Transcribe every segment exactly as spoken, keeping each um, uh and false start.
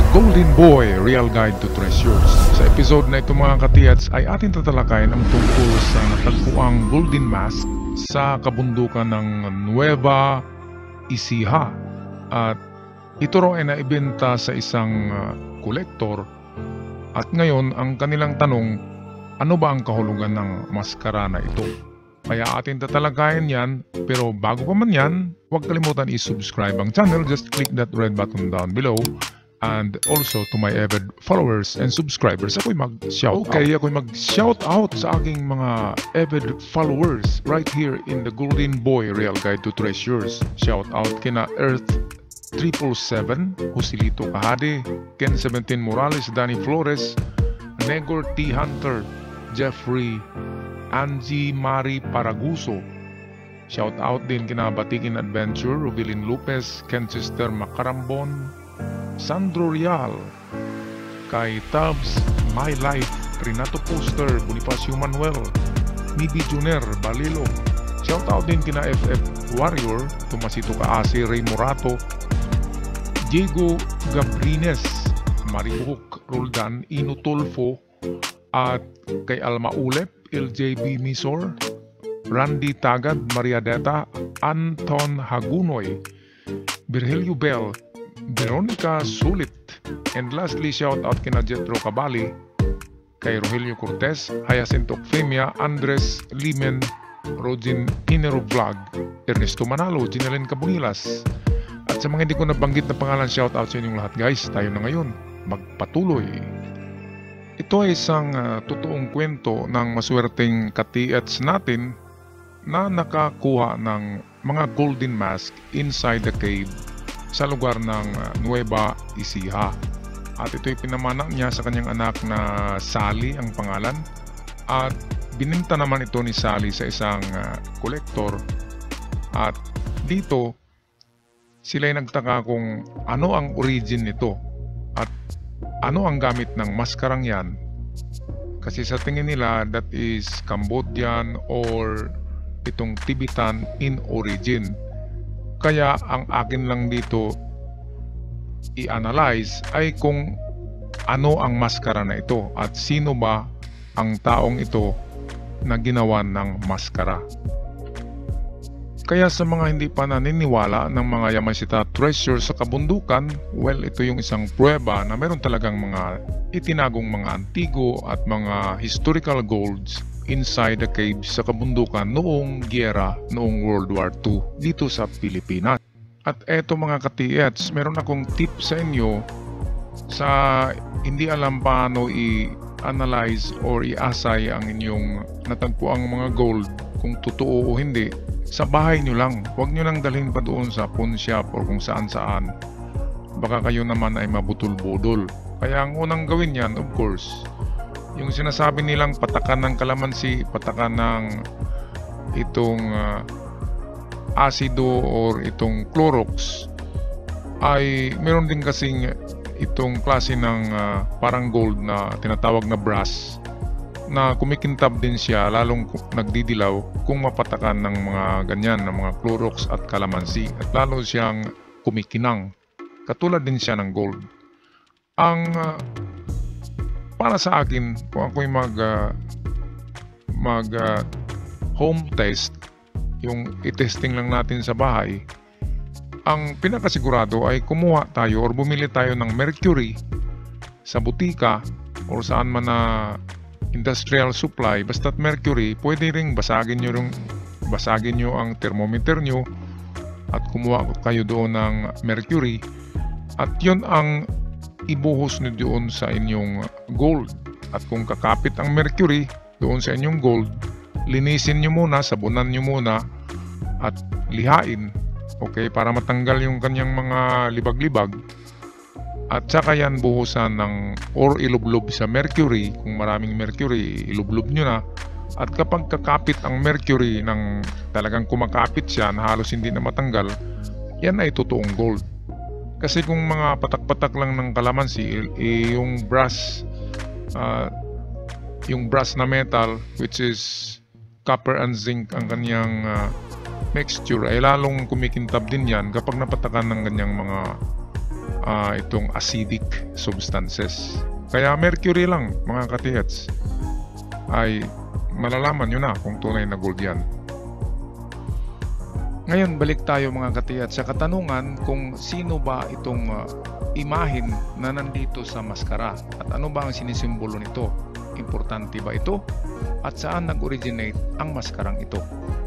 Golden Boy, Real Guide to Treasures. Sa episode na ito mga katiyats ay ating tatalakayin ang tungkol sa natagpuang Golden Mask sa kabundukan ng Nueva Ecija. At ito raw ay naibenta sa isang kolektor. At ngayon ang kanilang tanong, ano ba ang kahulugan ng maskara na ito? Kaya atin tatalakayin yan, pero bago pa man yan, huwag kalimutan i-subscribe ang channel. Just click that red button down below. And also to my avid followers and subscribers, ako'y mag-shout out. Okay, ako'y mag-shout out sa aking mga avid followers right here in the Golden Boy Real Guide to Treasures. Shout out kina Earth triple seven, Joselito Kahade, Ken seventeen Morales, Danny Flores, Negor T. Hunter, Jeffrey, Angie Marie Paraguso. Shout out din kina Batikin Adventure, Rubilin Lopez, Kenchester Macarambon, Sandro Real, kay Tabs, My Life, Renato Poster, Bonifacio Manuel, Nibi Junior, Balilo. Shout out din kina F F Warrior, Tomasito Kaasi, Ray Morato, Diego Gabrines, Maribuhok, Roldan, Ino Tulfo, at kay Alma Ulep, L J B Misor, Randy Tagad, Maria Deta, Anton Hagunoy, Virgilio Bell, Veronica Sulit, and lastly shout out kina Jetro Cabali, kay Rogelio Cortez, Hyacinth Ocfemia, Andres Limen, Rogin Pinero Vlog, Ernesto Manalo, Ginelin Cabungilas, at sa mga hindi ko nabanggit na pangalan, shout out sa inyong lahat guys. Tayo na ngayon magpatuloy. Ito ay isang uh, totoong kwento ng maswerteng katiats natin na nakakuha ng mga golden mask inside the cave sa lugar ng Nueva Ecija. At ito'y pinamana niya sa kanyang anak na Sally ang pangalan. At bininta naman ito ni Sally sa isang kolektor. Uh, At dito, sila'y nagtaka kung ano ang origin nito at ano ang gamit ng maskarang yan. Kasi sa tingin nila, that is Cambodian or itong Tibetan in origin. Kaya ang akin lang dito i-analyze ay kung ano ang maskara na ito at sino ba ang taong ito na ginawa ng maskara. Kaya sa mga hindi pa naniniwala ng mga Yamashita treasure sa kabundukan, well, ito yung isang pruweba na meron talagang mga itinagong mga antigo at mga historical golds inside the cave sa kabundukan noong giyera, noong World War Two dito sa Pilipinas. At eto mga katiyats, meron akong tip sa inyo sa hindi alam paano i-analyze or i-assay ang inyong natagpuang mga gold, kung totoo o hindi. Sa bahay nyo lang, huwag nyo lang dalhin pa doon sa pawn shop or kung saan saan. Baka kayo naman ay mabutol-budol. Kaya ang unang gawin yan, of course, yung sinasabi nilang patakan ng kalamansi, patakan ng itong uh, asido or itong Clorox, ay meron din kasing itong klase ng uh, parang gold na tinatawag na brass na kumikintab din siya, lalong nagdidilaw kung mapatakan ng mga ganyan, ng mga Clorox at kalamansi, at lalo siyang kumikinang. Katulad din siya ng gold. Ang uh, para sa akin, kung ako'y mag uh, mag uh, home test, yung i-testing lang natin sa bahay, ang pinakasigurado ay kumuha tayo or bumili tayo ng mercury sa butika or saan man na industrial supply. Basta't mercury, pwede ring basagin nyo, ring, basagin nyo ang thermometer nyo at kumuha kayo doon ng mercury at yun ang ibuhos nyo doon sa inyong gold. At kung kakapit ang mercury doon sa inyong gold, linisin nyo muna, sabunan nyo muna at lihain, okay, para matanggal yung kanyang mga libag-libag. At saka yan buhusan ng or ilublob sa mercury. Kung maraming mercury, ilublob nyo na. At kapag kakapit ang mercury ng talagang kumakapit siya na halos hindi na matanggal, yan ay totoong gold. Kasi kung mga patak-patak lang ng kalamansi, eh, yung brass, uh, yung brass na metal, which is copper and zinc ang kanyang uh, mixture, ay lalong kumikintab din yan kapag napatakan ng ganyang mga uh, itong acidic substances. Kaya mercury lang, mga katiyats, ay malalaman nyo na kung tunay na gold yan. Ngayon, balik tayo mga katiyats sa katanungan kung sino ba itong uh, imahin na nandito sa maskara at ano ba ang sinisimbolo nito. Importante ba ito? At saan nag-originate ang maskarang ito?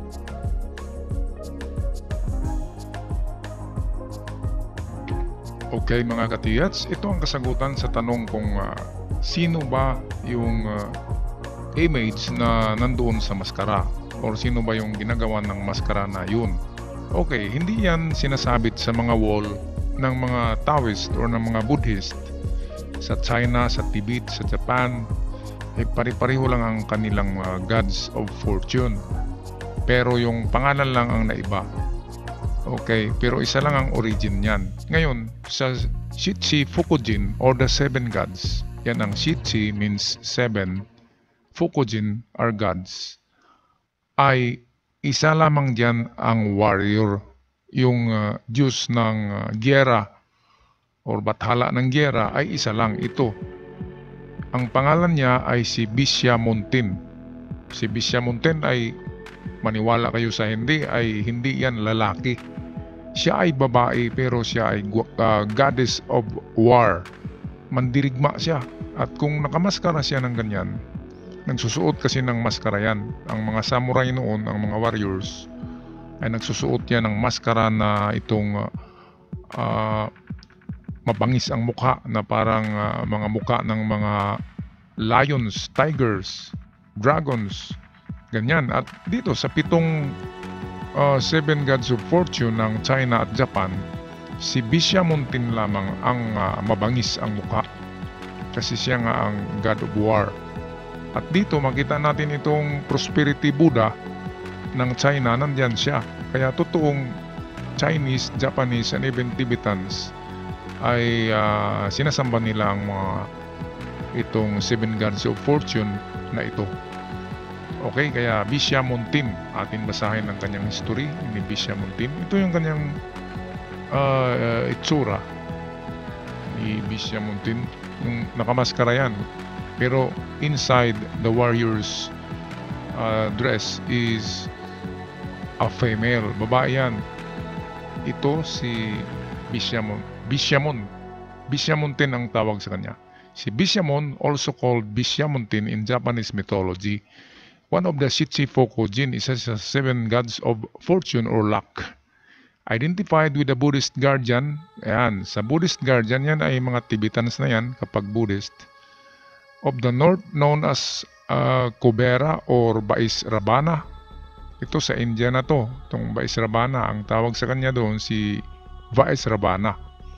Okay mga katiyats, ito ang kasagutan sa tanong kung uh, sino ba yung uh, image na nandoon sa maskara or sino ba yung ginagawa ng maskara na yun. Okay, hindi yan sinasabit sa mga wall ng mga Taoist or ng mga Buddhist. Sa China, sa Tibet, sa Japan, eh pari-pareho lang ang kanilang uh, gods of fortune. Pero yung pangalan lang ang naiba. Okay, pero isa lang ang origin niyan. Ngayon, sa Shichi Fukujin or the seven gods, yan ang Shichi means seven, Fukujin are gods, ay isa lamang diyan ang warrior, yung uh, Diyos ng uh, gyera or bathala ng gyera ay isa lang ito. Ang pangalan niya ay si Bishamuntin. Si Bishamuntin ay, maniwala kayo sa hindi, ay hindi yan lalaki. Siya ay babae pero siya ay uh, goddess of war. Mandirigma siya. At kung nakamaskara siya ng ganyan, nagsusuot kasi ng maskara yan. Ang mga samurai noon, ang mga warriors, ay nagsusuot yan ng maskara na itong uh, mabangis ang mukha na parang uh, mga mukha ng mga lions, tigers, dragons, ganyan. At dito sa pitong uh, seven gods of fortune ng China at Japan, si Bishamuntin lamang ang uh, mabangis ang mukha kasi siya nga ang god of war. At dito makita natin itong prosperity Buddha ng China, nandyan siya. Kaya totoong Chinese, Japanese, and even Tibetans ay uh, sinasamba nila ang mga itong seven gods of fortune na ito. Okay, kaya Bishamuntin, atin basahin ang kanyang history ni Bishamuntin. Ito yung kanyang uh, uh, itsura ni Bishamuntin, yung nakamaskara yan. Pero inside the warrior's uh, dress is a female, babae yan. Ito si Bishamon. Bishamon. Bishamuntin ang tawag sa kanya. Si Bishamon, also called Bishamuntin in Japanese mythology, one of the Shichi Fukujin, is a seven gods of fortune or luck. Identified with the Buddhist guardian. Ayan, sa Buddhist guardian yan ay mga Tibetans na yan kapag Buddhist. Of the north known as uh, Kweba or Bais Rabana. Ito sa India na to, itong Bais Rabana, ang tawag sa kanya doon si Bais Rabana.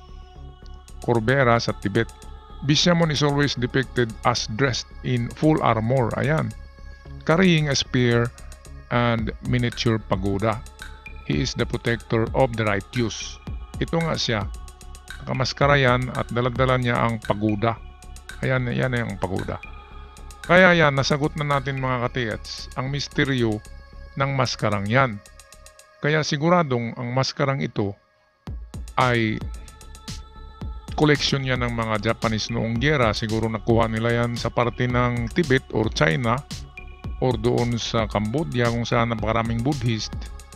Kweba sa Tibet. Bishamon is always depicted as dressed in full armor, ayan, carrying a spear and miniature pagoda. He is the protector of the righteous. Ito nga siya, nakamaskara yan at daladala niya ang pagoda. Ayan, yan ang pagoda. Kaya yan, nasagot na natin mga katiyats ang misteryo ng maskarang yan. Kaya siguradong ang maskarang ito ay collection yan ng mga Japanese noong gyera. Siguro nakuha nila yan sa parte ng Tibet or China or doon sa Cambodia kung saan napakaraming Buddhist.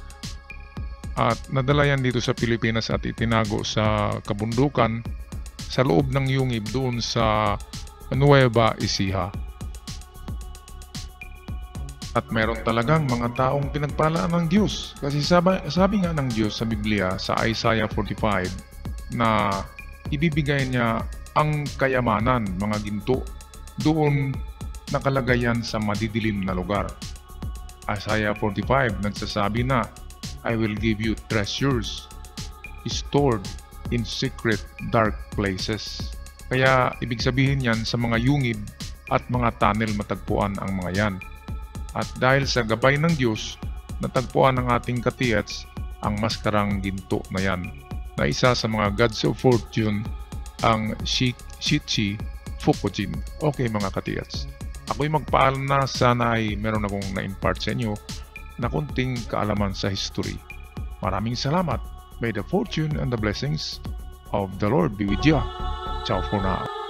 At nadala yan dito sa Pilipinas at itinago sa kabundukan sa loob ng yungib doon sa Nueva Ecija. At meron talagang mga taong pinagpalaan ng Diyos. Kasi sabi, sabi nga ng Diyos sa Biblia sa Isaiah forty-five na ibibigay niya ang kayamanan, mga ginto, doon nakalagay yan sa madidilim na lugar. Isaiah forty-five nagsasabi na, I will give you treasures stored in secret dark places. Kaya ibig sabihin yan sa mga yungib at mga tunnel matagpuan ang mga yan. At dahil sa gabay ng Diyos, natagpuan ng ating katiyats ang maskarang ginto na yan, na isa sa mga gods of fortune, ang Shichi Fukujin. Okay mga katiyats, ako'y magpaalam na, sana ay meron akong na-impart sa inyo na kunting kaalaman sa history. Maraming salamat. May the fortune and the blessings of the Lord be with you. Ciao for now.